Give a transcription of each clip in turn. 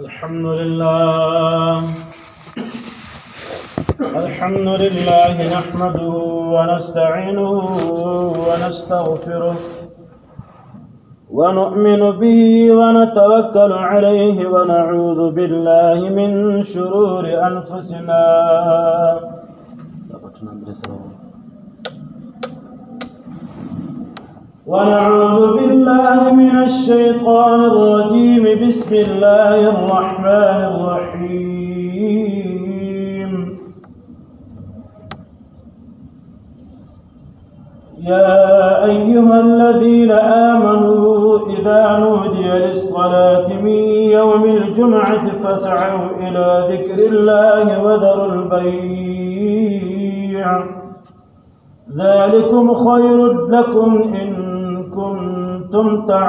الحمد لله نحمده ونستعينه ونستغفره ونؤمن به ونتوكل عليه ونعوذ بالله من شرور أنفسنا ونعوذ بالله من الشيطان الرجيم. بسم الله الرحمن الرحيم. يا أيها الذين آمنوا إذا نودي للصلاة من يوم الجمعة فاسعوا إلى ذكر الله وذروا البيع ذلكم خير لكم إن كنتم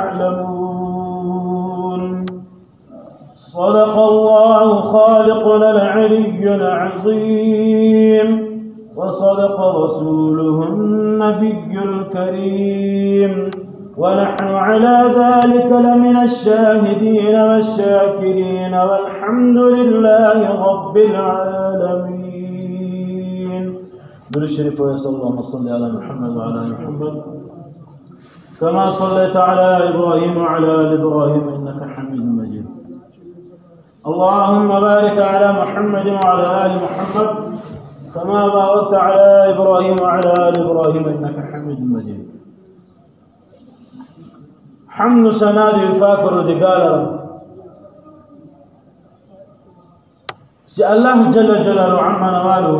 تعلمون. صدق الله خالقنا العلي العظيم وصدق رسوله النبي الكريم ونحن على ذلك لمن الشاهدين والشاكرين والحمد لله رب العالمين. درود الشريف ويسأل اللهم صل على محمد وعلى آل محمد كما صليت على إبراهيم وعلى آل إبراهيم إنك حميد مجيد. اللهم بارك على محمد وعلى آل محمد كما باركت على إبراهيم وعلى آل إبراهيم إنك حميد مجيد. حمد سناد فاكر ذقالا سي الله جل جلاله عما نواله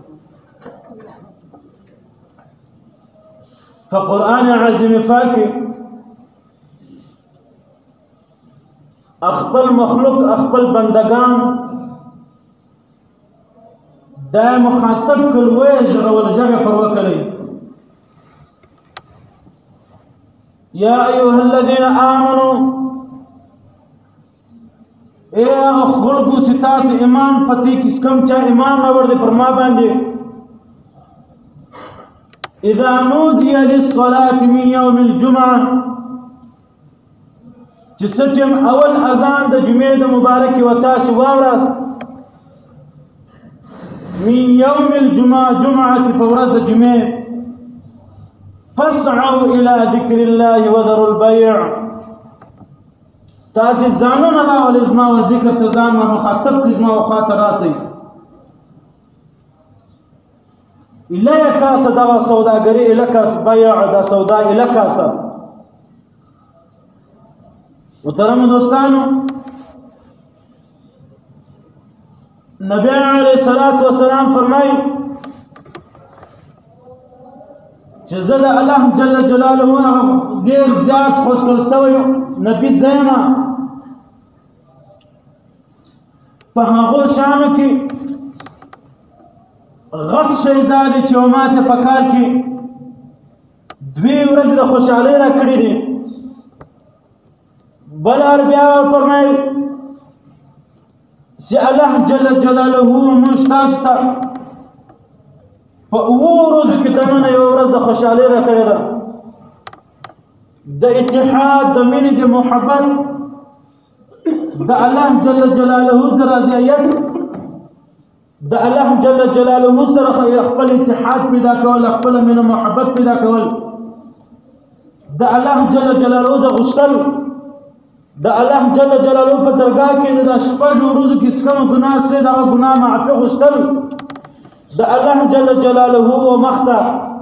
فقرآن عظيم فاكر اخبل مخلوق اخبل بندگان دا مخاطب کل ویجغ والجغ پروکلی. یا ایوها الذین آمنوا اے خلقو ستاس ایمان پتی کس کم چاہ ایمان نور دے پر ما باندے. اذا نودی للصلاة من یوم الجمعہ جسٹم اول اذان دا جمعہ دا مبارک و تاس واوراس من يوم الجمعة جمعة فورز الجمعة فاسعوا إلى ذكر الله وذروا البيع. تاسي زانون الله والإزماء والذكر تزام ومخاطب كزماء وخاطر راسي إلا يكاس دا سوداء إلا كاس بيع دا سوداء إلا كاس. وترمو دوستانو نبی علیہ الصلوۃ والسلام فرمائی چې زه د الله جل جلاله ډیر زیات خوش کړ سوی نبی زیما په هغه شانو کې غټ شهدا دي چې ماته په کال کې دوی ورځې د خوشحالۍ را کړې دي. بل بیا فرمایي سي الله جل جلاله مشتاستا په ورځ کې دنه یو ورځ د خوشحالۍ را کړې ده د اتحاد د مینې د محبت د الله جل جلاله د رضایت د الله جل جلاله سره خپل اتحاد پیدا کول خپل مینه محبت پیدا کول د الله جل جلاله ز غشتل د الله جل جلاله په درگاه کې د شپږ ورځو کې څکم ګناه سي دا ګناه معافي غوښتل د الله جل جلاله او مخته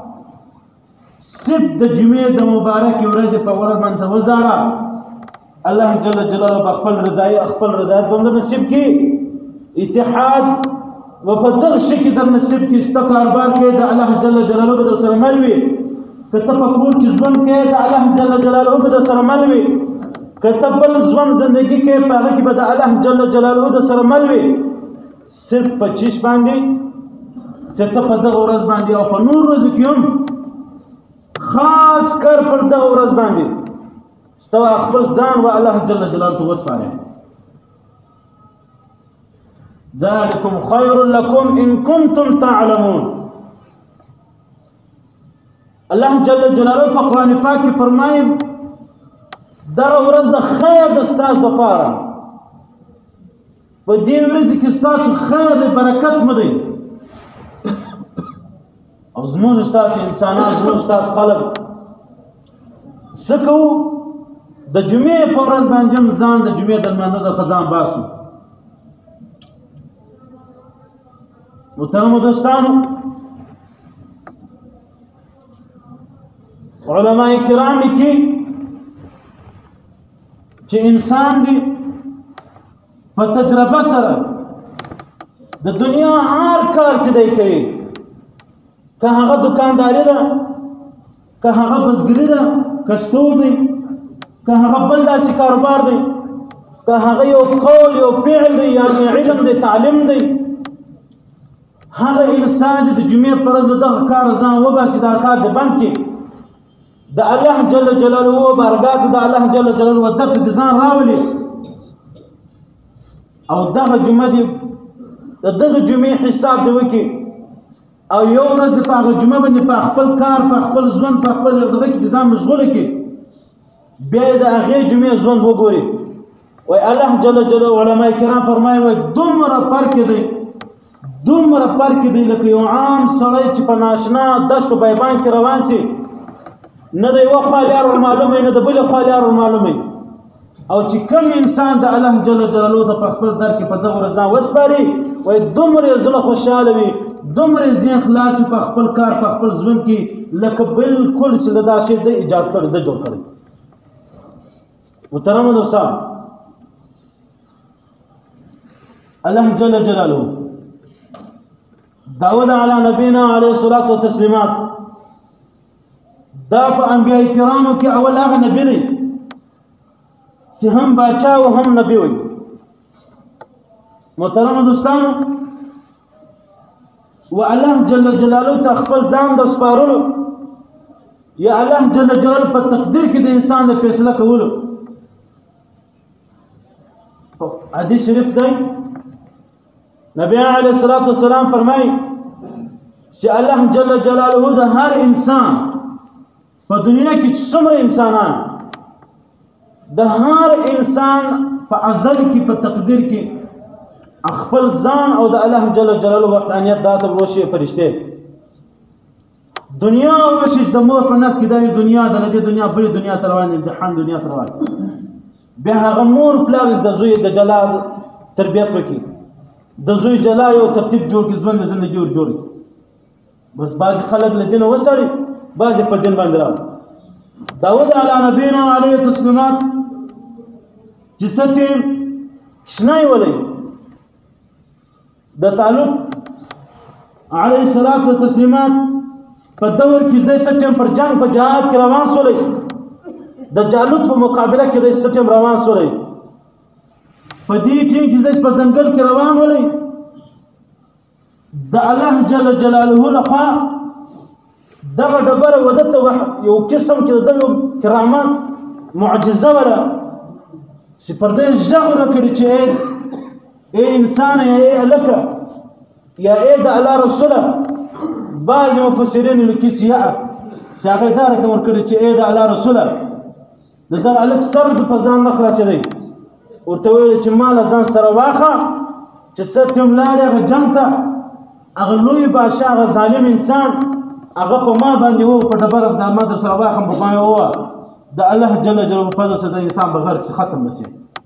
سب د جمعې د مبارک ورځې په ورځ باندې وزاره الله جل جلاله په خپل رضایت باندې نصیب کې اتحاد و په دغه شکل در نصیب کې استقرار کې د الله جل جلاله په سره ملوي کته په کور کې ځوان کې د الله جل جلاله په سره ملوي کتبل ځوان زندگی کې په هغه کې به د الله جل جلاله د سره ملوي صرف 25 باندې ست په دغه ورځ باندې او په نور ورځ کې هم خاص کر پر دغه ورځ باندې استوا خپل ځان و الله جل جلاله وسپاره. ذلكم خير لكم إن كنتم تعلمون. الله جل جلاله په قرآن پاک کې فرمایي دا ورځ د خیر د ستاسو لپاره په دې ورځې کې ستاسو خیر دی برکت مه دی او زموږ ستاسو انسانان زموږ ستاسو خلک څه کوو د جمعې په ورځ باندې هم ځان د جمعې د لمانځه څخه ځان باسو محترمو دوستانو علماء کرام لیکي چې انسان دی په تجربه سره د دنیا هر کار چې دی کوي که هغه دکانداري ده که هغه بزګري ده که شتوب دی که هغه بل داسې کاروبار دی که هغه یو قول یو فعل دی یعنې علم دی تعلیم دی هغه انسان دی د جمعې په ورځ له دغه کاره ځان وباسي دا کار دی بند کړي د الله جل جلاله بارګاه ته د الله جل جلاله دغه د ځان راولي او دغه جمعه دی دغه جمعې حساب دی وکړي او یو ورځ د په هغه جمعه باندې په خپل کار په خپل ژوند په خپل دغه کې د ځان مشغوله کړي بیا د هغې جمعې ژوند وګوري وایي الله جل جلاله علما کرام فرمایي وایي دومره فرق دی دومره فرق دی لکه یو عام سړی چې په ناشنا دشت په بیابان کې روان سي نه د یوه خوا لار ورمعلوموي نه د بلې خوا لار ورمعلوموي او چې کوم انسان د الله جل جلاله ته په خپل در کې په دغه ورځ ځان وسپاري وایي دومره یې زړه خوشحاله وي دومره یې ذهن خلاص وي په خپل کار په خپل ژوند کې لکه بالکل چې دا شی د ایجاد کړی د جوړ کړی محترمو دوستان الله جل جلاله داود علی نبینا علیه الصلاة والتسلیمات دا په انبیاء کرامو کې اول هغه نبی دی چې هم باچا او هم نبی وي محترمو دوستانو و الله جل جلاله ته خپل ځان د سپارلو یا الله جل جلاله په تقدیر کې د انسان د فیصله کولو حدیث شریف دی نبی علیه الصلاة والسلام فرمایي چې الله جل جلاله د هر انسان په دنیا کې څومره انسانان د هر انسان په ازل کې په تقدیر کې خپل ځان او د الله جل جلاله وحدانیت داته وروشي فرشته دنیا وروشي د مور په نس کې د دنیا د دې دنیا بلې دنیا ته روان امتحان دنیا ته روان بیا هغه مور پلار د زوی د جلال تربیت وکړي د زوی جلا یو ترتیب جوړ کړي ژوند زندگی ور جوړي بس بعض خلک له دین وسړي بعض په دین باندې راو داود علی نبینا علیه التسلیمات چې ستیم شنای ولې د تعلق علیه الصلاة والتسلیمات په دور کې د ستیم پر جنگ په جهاد کې روان سولې د جالوت په مقابله کې د ستیم روان سولې په دې ټیم کې په ځنګل کې روان ولې د الله جل جلاله لخوا دغه ډبره ودته یو قسم کې د کرامات معجزه ولا چې پر دې ژغ کړي چې اے انسان اے الکه یا اے د الله رسوله بعض مفسرین لیکي چې هغه دا رقم ورکړي چې اے د الله رسوله دغه الک سر په ځان نه خلاصېدی ورته ویل چې مال ځان سره واخه چې ستم لاړې هغه جنگ ته هغه لوی بادشاه هغه ظالم انسان هغه په ما باندې وو په ډبره د ما در سره واخم په ما وو د الله جل جلاله په فضل سره د انسان بغیر څه ختم بسي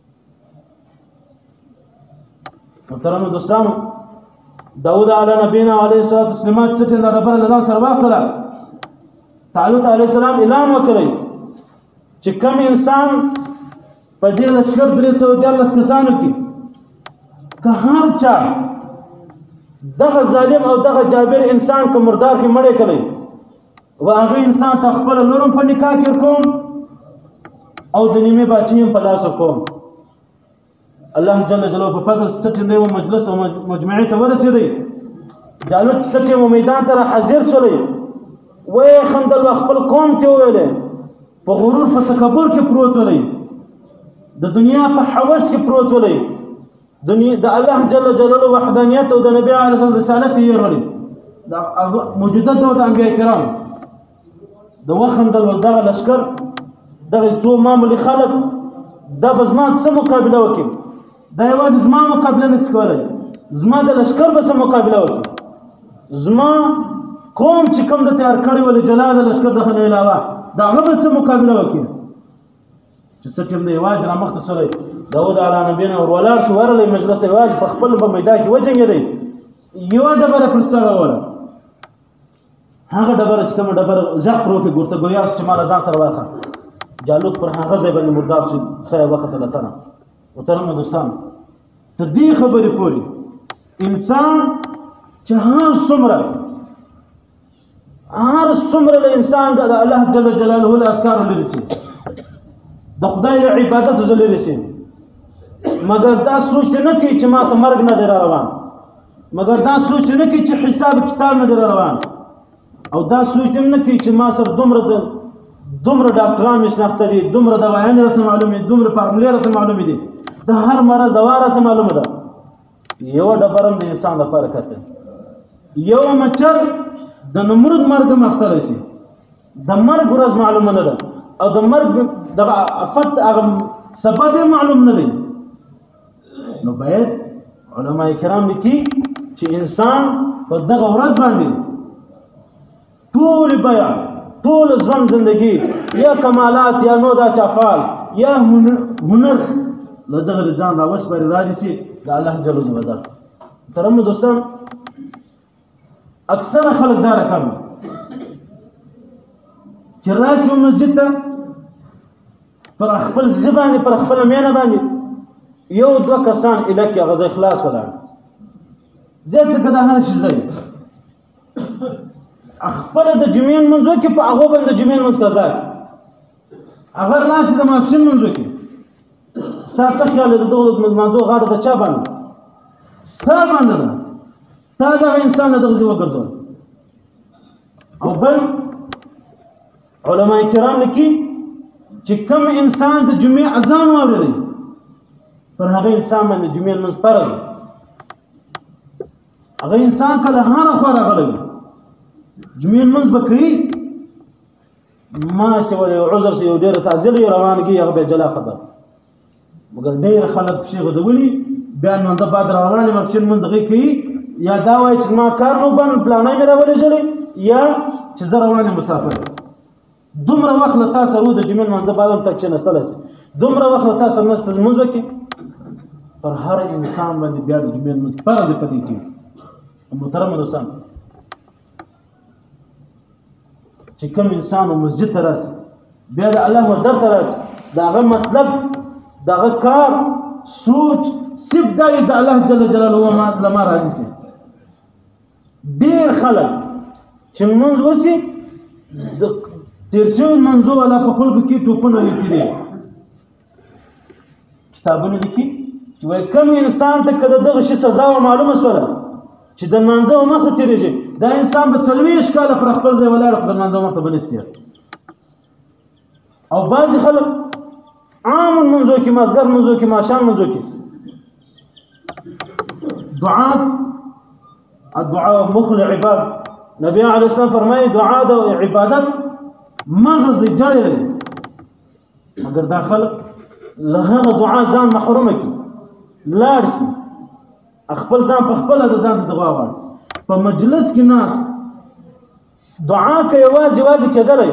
محترم دوستانو داود علی نبینا علیه الصلاة والسلام ستن د ډبره له ځان سره واخله طالوت علیه السلام اعلان وکړي چې کوم انسان په دې لشکر 314 کسانو کې که هر چا دغه ظالم او دغه جابر انسان که مردار کې مړی کړی و هغه انسان ته خپل لورم په نکاح کې کوم او د نیمه باچې په لاس کوم الله جل جلاله په فضل ستنده و مجلس او مجمعې ته ورسېدی جالوت ستې و میدان ته حاضر شولې و خندل خپل قوم ته ویلې په غرور په تکبر کې پروت ولې د دنیا په حوس کې پروت ولې دنیا د الله جل جلاله وحدانیت او د نبی علیه السلام رسالت یې ورولې د موجوده دور د انبیاء کرام د وخندل دغه لشکر دغه څو معمولی خلک د بزمان سم مقابله وکړي دا یوازې زما مقابله نشي کولی زما د لشکر به څه مقابله وکړي زما قوم چې کوم د تیار کړی ولې جلا د لشکر څخه نه علاوه د هغه به څه مقابله وکړي چې څه ټیم دی یوازې رامخته سولی داود علی نبینا ور ولاړ شو ورغلی مجلس ته یوازې په خپل په میدان کې وجنګېدی یوه ډبره پر سر راوله هغه ډبره چې کومه ډبره غږ پر وکړي ګورته ګویا چې ما له ځان سره واخله جالوت پر هغه ځای باندې مردار شو سر یې وختله تنه محترمو دوستان تر دې خبرې پورې انسان چې هر څومره له انسان د الله جل جلاله له اسکارو لرې شي د خدای له عبادتو څخه لرې شي مګر دا سوچ نه کوي چې ما ته مرګ نه دی روان مګر دا سوچ نه کوي چې حساب کتاب نه دی روان او دا سوچ نه کوي چې ما سره دومره ډاکټران مې شناخته دي دومره دوايانې راته معلومې دي دومره فارمولې راته معلومې دي د هر مرض دوا راته معلومه ده یوه ډبره هم د انسان لپاره کته یو مچر د نمرود مرګ هم اخیستلی شي د مرګ ورځ معلومه نه ده او د مرګ دغه افت هغه سبب یې معلوم نه دی نو باید علما کرام لیکي چې انسان په دغه ورځ باندې ټول بیان ټول ژوند زندگی یا کمالات یا نو داسې افعال یا هنر له دغه د ځان راوسپاري رادي سي د الله جل جلاله محترمو دوستان اکثره خلک دا رقم چې راشي مسجد ته پر خپل زبانه پر خپل مینه باندې یو دوه کسان الکه غزا اخلاص ولاړ زه ته کدا هر شي زي خپل د جمعین منځو کې په هغه باندې جمعین منځ قضا اگر راشي د مافشن منځو کې ستاسو خیال د دغه منځو غاړه د چا باندې ستا باندې ده تا دا انسان د غزي وګرځول او بل علما کرام لیکي چې کوم انسان د جمعې اذان واوري پر هغه انسان باندې جمعې منځ فرض هغه انسان کله هر خوا راغلی جمعې منځ به کوي ما سوى عذر سي ودير تعزل روان کی هغه به جلا خبر مگر ډیر خلک شي غزولي بیان من د بعد روان مفشن من دغه کی یا دا وای چې ما کار نو بن پلانای مې راولې جلې یا چې زه روان مسافر دومره وخت له تاسو ورو د جمعې من د بعد تک چې نستل سي دومره وخت له تاسو نستل منځ وکي پر هر انسان باندې بیا د جمعې من فرض پدې کی محترم دوستان چې کوم انسان مسجد ته راسي بیا د الله در ته راسي داغه مطلب داغه کار سوچ صرف دا د الله جل جلاله ما لما راځي سي ډیر خلک چې منځ وسی د تیرسون منځو ولا په خلکو کې ټوپونه لیکلي کتابونه لیکي چې وای کوم انسان ته کده دغه شي سزا معلومه سره چې د منځو مخ ته تیریږي دا انسان به سلويش کاله پر خپل ځای ولاړ خپل منځو مخ ته بنستي او بعض خلک عام منځو کې مازګر منځو کې ماشام منځو کې دعاء الدعاء مخل عباد نبي عليه السلام فرمایي دعاء د عبادت مغز جاري مگر دا خلک له هغه دعاء ځان محروم کی لارسي خپل ځان په خپل د ځان د دعا وړ په مجلس کې ناس دعا کوي یوازې کېدلای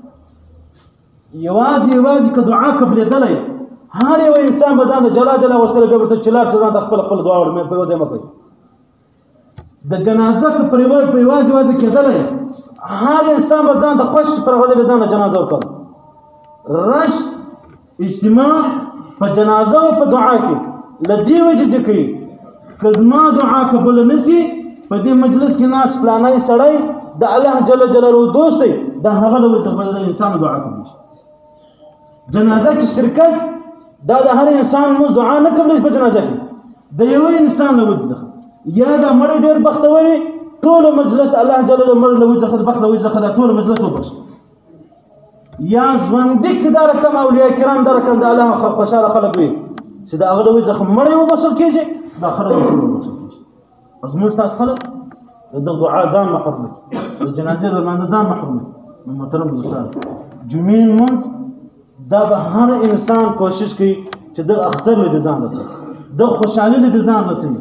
یوازې که دعا قبلېدلای هر یو انسان به ځان د جلا وشتل به ورته چلار ځان د خپل دعا وړ مې په وځه مکوي د جنازه په یوازې کېدلای هر انسان به ځان د خوش پر غوډه به ځان د جنازه وکړ رش اجتماع په جنازه او په دعا کې لدی وجه ذکر کزما دعا قبول نسی په دې مجلس کې ناس پلانای سړی د الله جل جلاله دوست دی د هغه له وجه انسان دعا کوي جنازه کې شرکت دا د هر انسان مو دعا نه کوي په جنازه کې د یو انسان له وجه یا د مړ ډیر بختوري ټول مجلس الله جل جلاله مړ له وجه بخت له وجه ټول مجلس وبش یا ژوندک دار کم اولیاء کرام دار کم د الله خوشاله خلق وي چې دا هغه له وجه مړ یو بشر کېږي دا خلق ټول بشر کېږي ازموږ تاسو خلق د دعا ځان محروم د جنازې د منځ ځان محروم محترم دوستان جمعې مونږ دا به هر انسان کوشش کوي چې د اختر له ځان رسي د خوشحالي له ځان رسوي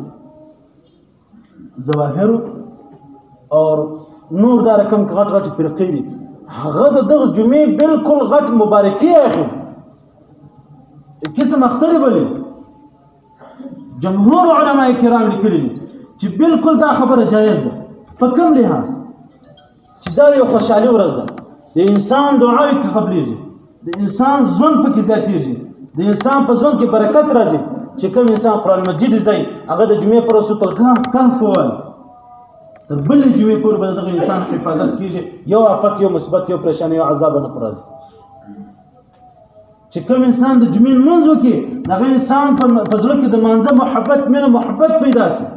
ظواهر او نور دا رقم غټ غټ فرقې دي هغه د دغه جمعې بالکل غټ مبارکي اخلي قسم اخترې بلې جمهور علماء کرام لیکلي دي چې بالکل دا خبره جایز ده په کوم لحاظ چې دا یو خوشحالي ورځ ده د انسان دعاوې کې قبلېږي د انسان ژوند پکې زیاتېږي د انسان په ژوند کې برکت راځي چې کوم انسان قرآن مجید زده هغه د جمعې پر ورځ سورة الکهف ووایي تر بلې جمعې پورې به دغه انسان حفاظت کېږي یو آفت یو مصیبت یو پریشاني یو عذاب نه پر راځي چې کوم انسان د جمعې لمونځ وکړي هغه انسان په زړه کې د لمانځه محبت مینه محبت پیدا شي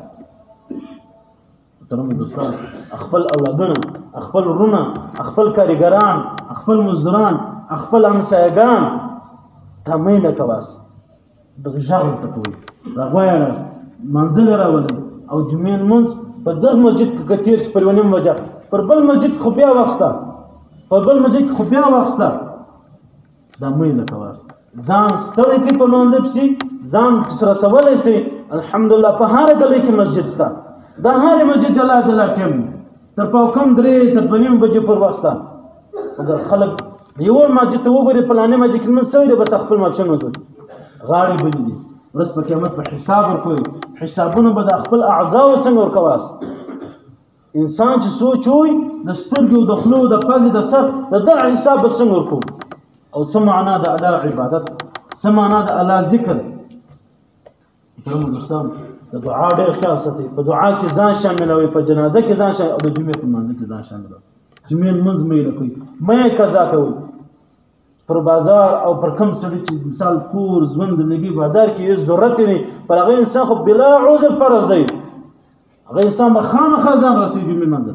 محترم دوستان خپل اولادونه خپل ورونه خپل کارګران خپل مزدوران خپل همسایګان ته میله کوه دغه غږ ورته کوئ راغواړاست منزل راولئ او جمعې لمونځ په دغه مسجد کې که تېر شي پر یوه نیمه بجه پر بل مسجد خو بیا واخسته پر بل مسجد خو بیا واخسته دا میله کوه ځان ستړی کړئ په لمانځه پسې ځان پسې رسولی شئ الحمدلله په هره ګلۍ کې مسجد شته دا هرې مسجد جلا جلا ټیم تر پاوکم 3 تر 2 بجې پر وخت شته مګر خلک یوه مسجد ته وګورې فلانې مسجد کې لمونځ شوی دی بس خپل ماپښین وکړي غاړې بلې دي ورځ په قیامت په حساب ورکوي حسابونه به د خپل اعضاو څنګه ورکواس انسان چې سوچ وي د سترګو د خولو د پزې د سر د دغه حساب به څنګه ورکوو او څه معنا د الله عبادت څه معنا د الله ذکر کرام دوستان د دعا ډېر خیال ساتئ په دعا کې ځان شاملوئ په جنازه کې ځان شامل او د جمعې په لمانځه کې ځان شاملوئ جمعې لمونځ میله کوئ مه یې قضا کوئ پر بازار او پر کم سړي چې مثال کور ژوند د نبي بازار کې هېڅ ضرورت یې نه پر هغه انسان خو بلا عذر فرض دی هغه انسان به خامخا ځان رسوي جمعې لمانځه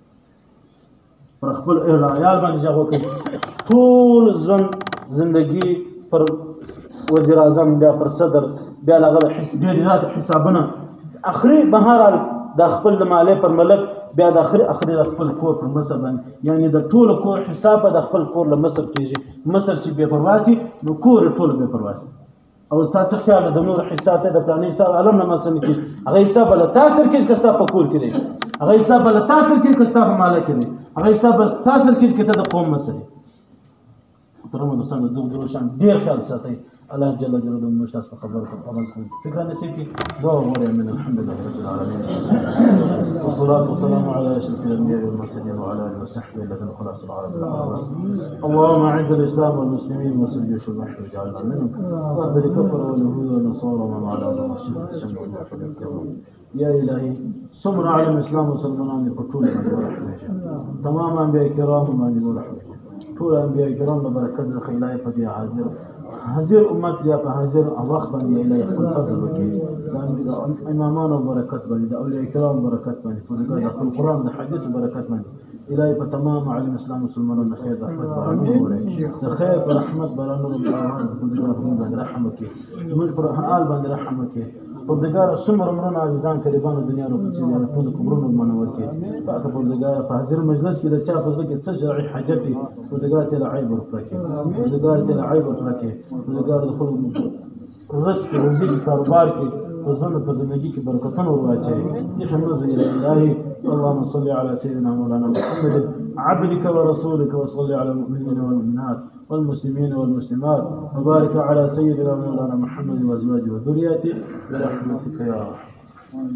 پر خپل عیال باندې غږ وکړي ټول ژوند زندگی پر وزیر اعظم بیا پر صدر بیا هغه ډېر حسابونه اخري بهرحال د خپل د مالې پر ملک بیا د اخري د خپل کور پر مصر باندې یعنی د ټولو کور حساب د خپل کور له مصر کېږي مصر چې بې پروا سي نو کور ټول بې پروا سي او ستا څه خیال د نور حساب ته د پلاني حساب علم نه مصر نه کېږي هغه حساب به له تا سره کېږي که ستا په کور کې دی هغه حساب به له تا سره کېږي که ستا په ماله کې دی هغه حساب به ستا سره کېږي که ته د قوم مصر یې محترمو دوستانو د دغو شان ډېر خیال ساتئ الله جل جلاله موږ تاسو په خبرو عمل کوو فکر نصیب کړي دعا وغواړئ من الحمد لله رب العالمين والصلاة والسلام على أشرف الأنبياء والمرسلين وعلى آله وصحبه الذين خلصوا العرب اللهم أعز الإسلام والمسلمين وانصر جيوش الوحي واجعلنا منهم واهدر الكفر واليهود والنصارى ومن والاهم واشتت الشمس والوحي والكرم يا إلهي صبر على الإسلام وسلمنا بقتول من ورحمه تمام أنبياء الكرام من ورحمه طول أنبياء الكرام ببركات الخيلاء فدي حاضر امت یا په حاضر وخت باندې الهي خپل فضل وکړي د امامانو برکت باندې د اولیاء کرام برکت باندې په خپل قرآن د حدیث برکت باندې الهي په تمام عالم اسلام مسلمانانو د خیر رحمت بارانونه وړي د خیر په رحمت بارانونه باندې رحم وکړي موږ پر حال باندې رحم وکړي پردگار څومره مرونه عزیزان قریبانو دنیا رسول چې د ټول قبرونو منور کې پاک پردگار په حاضر مجلس کې د چا په ځل کې څه شرعي حاجت وي پردگار ته عیب ورکړي پردگار ته عیب ورکړي پردگار د خپل رزق روزي کاروبار کې وزن په زندگی کې برکتونه ورواچي دې شمول زي الله اللهم صل على سيدنا مولانا محمد عبدك ورسولك وصل على المؤمنين والمؤمنات والمسلمين والمسلمات وبارك على سيدنا مولانا محمد وازواجه وذريته برحمتك يا رحمن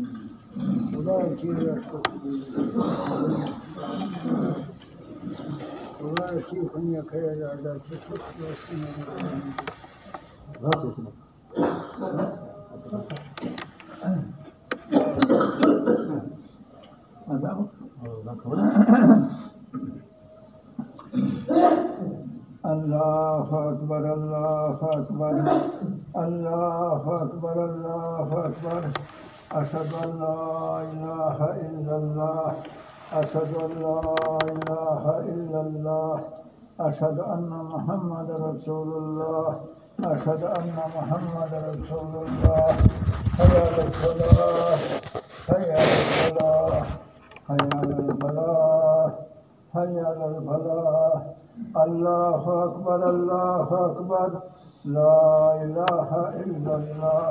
الله أكبر الله أكبر الله أكبر الله أكبر أشهد أن لا إله إلا الله أشهد أن لا إله إلا الله أشهد أن محمد رسول الله أشهد أن محمد رسول الله حي على الصلاة حي على الصلاة حي على الفلاح حي على الفلاح الله أكبر الله أكبر لا إله إلا الله.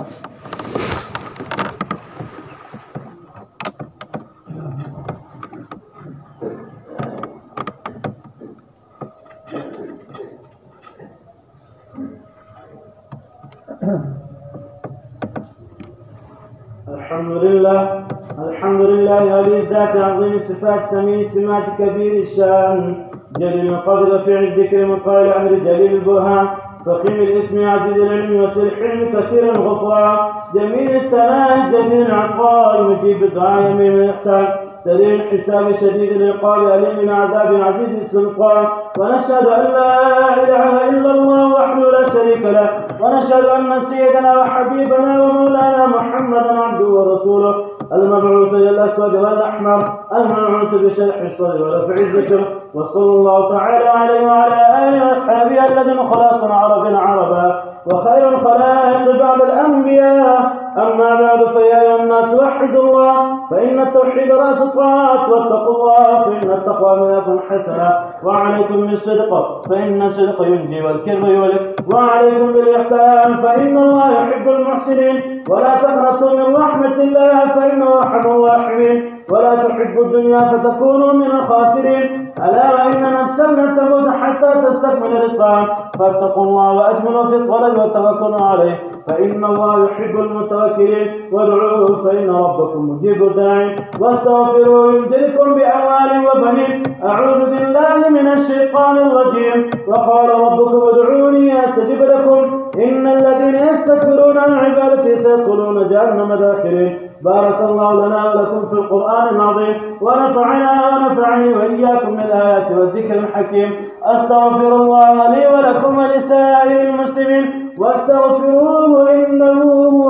الحمد لله ولي الذات عظيم الصفات سميع السمات كبير الشان جليل القدر رفيع الذكر مطلع الامر جليل البرهان فخيم الاسم عزيز العلم وسر الحلم كثير الغفران جميل الثناء جزيل العطاء مجيب الدعاء يمين الاحسان سريع الحساب شديد العقاب أليم من عذاب عزيز السلطان ونشهد أن لا إله إلا الله وحده لا شريك له ونشهد أن سيدنا وحبيبنا ومولانا محمدا عبده ورسوله المبعوث إلى الأسود والأحمر المبعوث بشرح الصدر ورفع الذكر وصلى الله تعالى عليه وعلى آله وأصحابه الذين خلاص عربنا عربا وخير الخلائق بعد الأنبياء. أما بعد فيا أيها الناس وحدوا الله فإن التوحيد رأس الطاعات واتقوا الله فإن التقوى منكم حسنة وعليكم بالصدق فإن الصدق ينجي والكذب يهلك وعليكم بالإحسان فإن الله يحب المحسنين ولا تقنطوا من رحمة الله فإنه أرحم الراحمين ولا تحبوا الدنيا فتكونوا من الخاسرين. ألا وإن نفسا لن تموت حتى تستكمل رزقها فاتقوا الله وأجملوا في الطلب وتوكلوا عليه فإن الله يحب المتوكلين وادعوه فإن ربكم مجيب الداعي واستغفروه يمددكم بأموال وبنين. أعوذ بالله من الشيطان الرجيم وقال ربكم ادعوني أستجب لكم إن الذين يستكبرون عن عبادتي سيدخلون جهنم داخرين. بارك الله لنا ولكم في القرآن العظيم ونفعنا ونفعني وإياكم من الآيات والذكر الحكيم. أستغفر الله لي ولكم ولسائر المسلمين واستغفروه إنه هو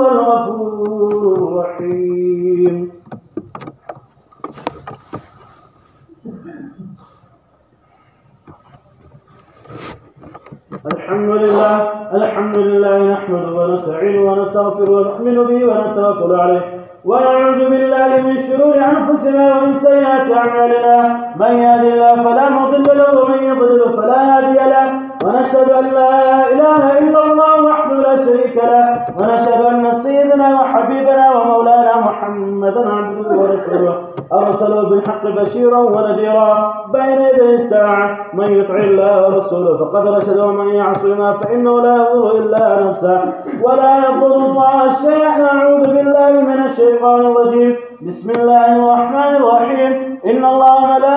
الغفور الرحيم. الحمد لله نحمده ونستعينه ونستغفره ونؤمن به ونتوكل عليه ونعوذ بالله من شرور أنفسنا ومن سيئات أعمالنا من يهد الله فلا مضل له ومن يضلل فلا هادي له ونشهد أن لا إله إلا الله وحده لا شريك له ونشهد أن سيدنا وحبيبنا ومولانا محمدا عبده ورسوله أرسله بالحق بشيرا ونذيرا بين يدي الساعة من يطع الله ورسوله فقد رشد ومن يعصيهما فإنه لا يضر إلا نفسه ولا يضر الله شيئا. أعوذ بالله من الشيطان الرجيم. بسم الله الرحمن الرحيم. إن الله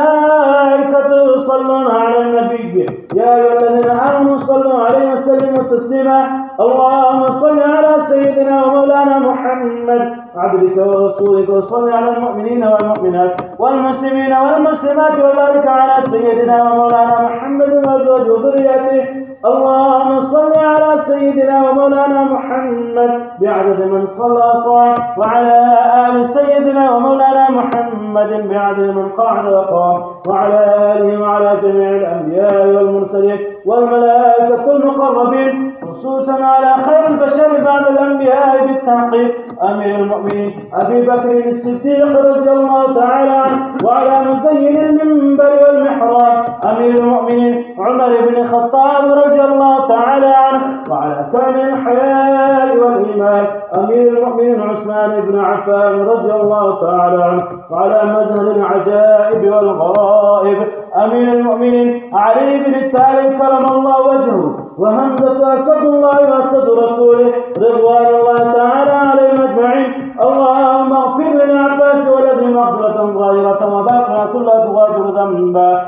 وملائكته يصلون على النبي يا أيها الذين آمنوا صلوا عليه وسلموا تسليما. اللهم صل على سيدنا ومولانا محمد عبدك ورسولك وصل على المؤمنين والمؤمنات والمسلمين والمسلمات وبارك على سيدنا ومولانا محمد وأزواجه وذريته. اللهم صل على سيدنا ومولانا محمد بعدد من صلى صام وعلى آل سيدنا ومولانا محمد بعدد من قعد وقام وعلى آله وعلى جميع الأنبياء والمرسلين والملائكة المقربين خصوصا على خير البشر بعد الأنبياء بالتحقيق أمير المؤمنين أبي بكر الصديق رضي الله تعالى عنه وعلى مزين المنبر والمحراب أمير المؤمنين عمر بن الخطاب رضي الله تعالى عنه وعلى كامل الحياء والإيمان أمير المؤمنين عثمان بن عفان رضي الله تعالى عنه وعلى مزهر العجائب والغرائب أمير المؤمنين علي بن الطالب كرم الله وجهه وهمزة أسد الله وأسد رسوله رضوان الله تعالى عليهم أجمعين. اللهم اغفر للعباس ولده مغفرة ظاهرة وباقية لا تغادر ذنبا.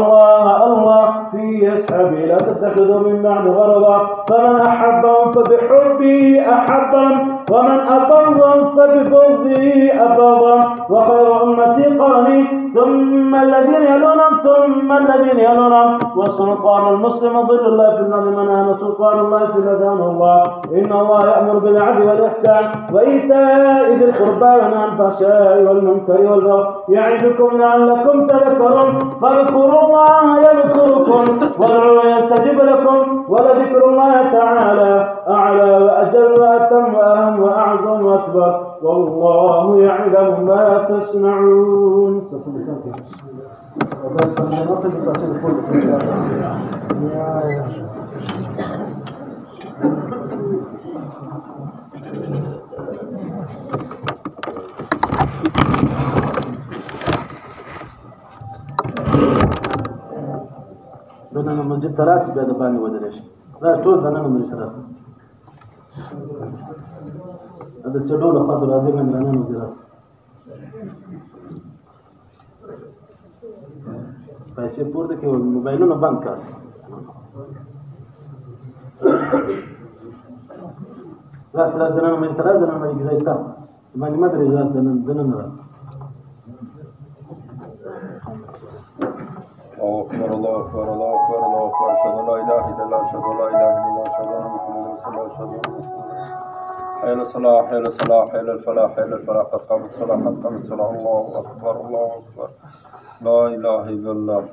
الله في أصحابي لا تتخذوا من بعد غرضا فمن أحبهم فبحبه أحبهم ومن أبغضهم فببغضه أبغضهم وخير أمتي قرني ثم الذين يلونهم والسلطان المسلم ظل الله في الأرض من أهل سلطان الله في لدان الله. إن الله يأمر بالعدل والإحسان وإيتاء ذي القربى وينهى عن الفحشاء والمنكر والبغي يعظكم لعلكم تذكرون. فاذكروا الله يذكركم وادعوه يستجب لكم ولذكر الله تعالى أعلى وأجل وأتم وأهم وأعظم وأكبر والله يعلم ما تصنعون. دننه مسجد ته راسي بیا د باندې ودرې شي دا ټول دننه مسجد ته راسي دا سیډو له خوا دروازې باندې راننه ودرې راسي پیسې پورته کړئ موبایلونه بند کړئ راس دننه مسجد ته راسي دننه مسجد ځای شته باندې مه درېږه راس دننه راسي الله أكبر الله أكبر الله أكبر أشهد أن لا إله إلا الله أشهد أن لا إله إلا الله أشهد أن محمدا رسول الله أشهد أن حي على الصلاة حي على الصلاة حي على الفلاح حي على الفلاح قد قامت الصلاة قد قامت الصلاة الله أكبر الله أكبر لا إله إلا الله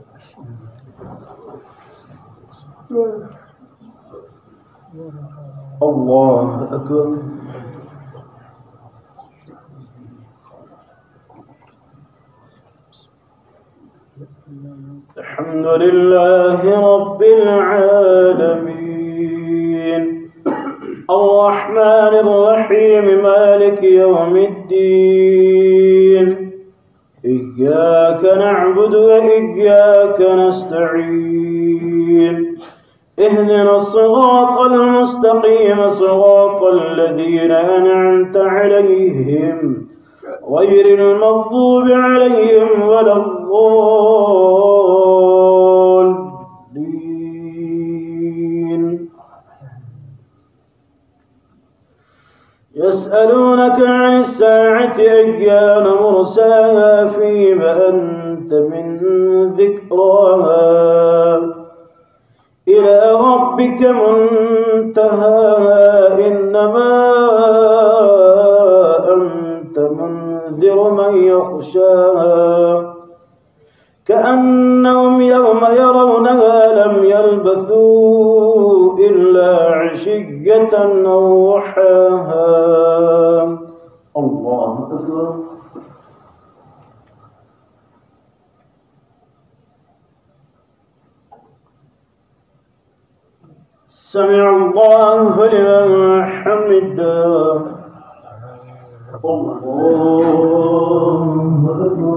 الله أكبر الحمد لله رب العالمين الرحمن الرحيم مالك يوم الدين إياك نعبد وإياك نستعين اهدنا الصراط المستقيم صراط الذين أنعمت عليهم غير المغضوب عليهم ولا الضالين يسألونك عن الساعة أيان مرساها فيما أنت من ذكراها إلى ربك منتهاها إنما أنت منذر من يخشاها كأنهم يوم يرونها لم يلبثوا إلا عشية أو ضحاها الله أكبر سمع الله لمن حمده الله أكبر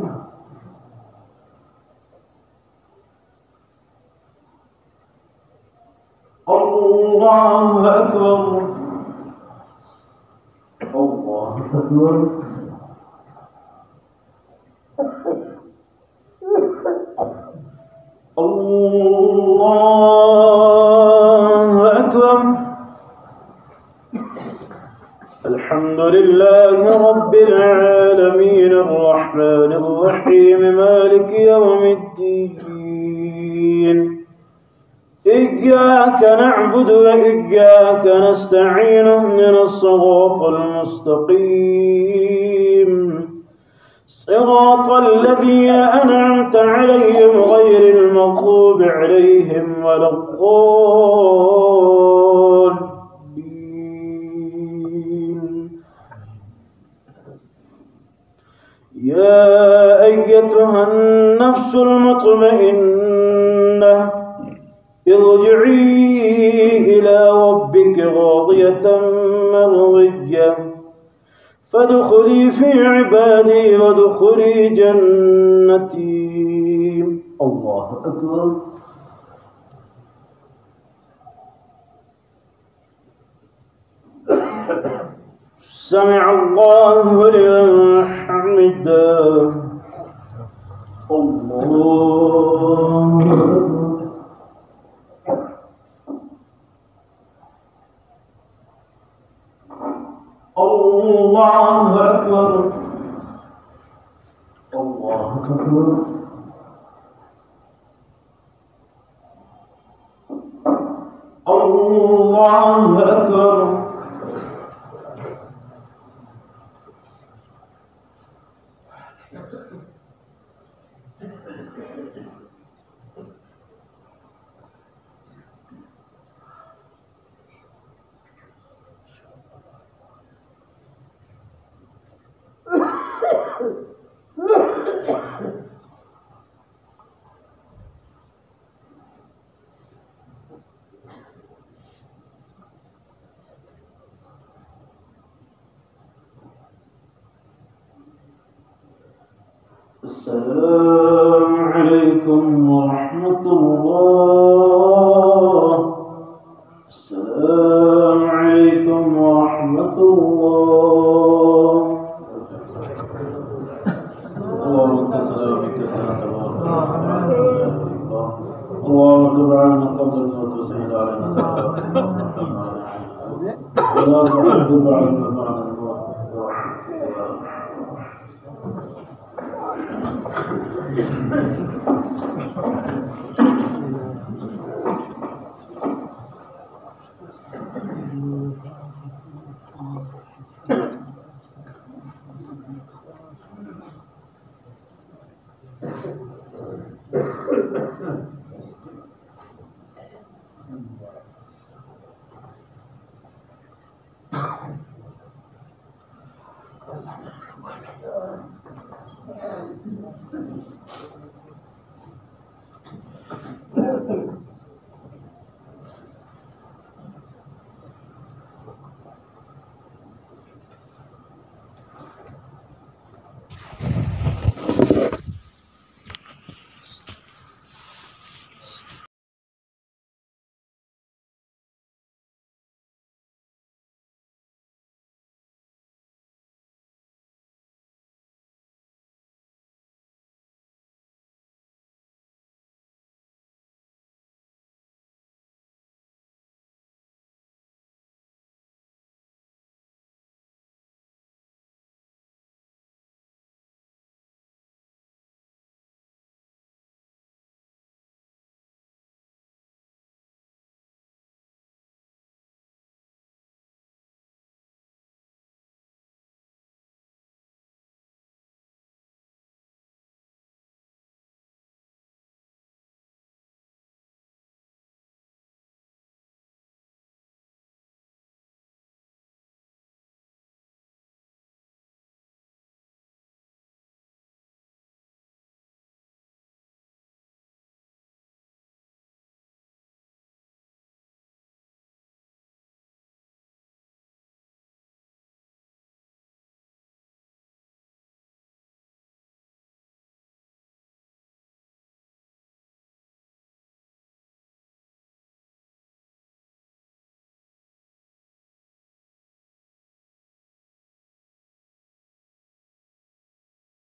الله أكبر الله أكبر الله أكبر الحمد لله رب العالمين الرحمن الرحيم مالك يوم الدين إياك نعبد وإياك نستعين اهدنا الصراط المستقيم صراط الذين أنعمت عليهم غير المغضوب عليهم ولا الضالين يا أيتها النفس المطمئنة ارجعي إلى ربك راضية مرضية فادخلي في عبادي وادخلي جنتي الله أكبر سمع الله لمن حمده الله الله أكبر الله أكبر الله أكبر السلام عليكم ورحمة الله. السلام عليكم ورحمة الله. اللهم انت السلام منك السلام تبارك اللهم تب عنا قبل الموت وسهل علينا سكرات الموت ولا تعذب عنا بعد الموت.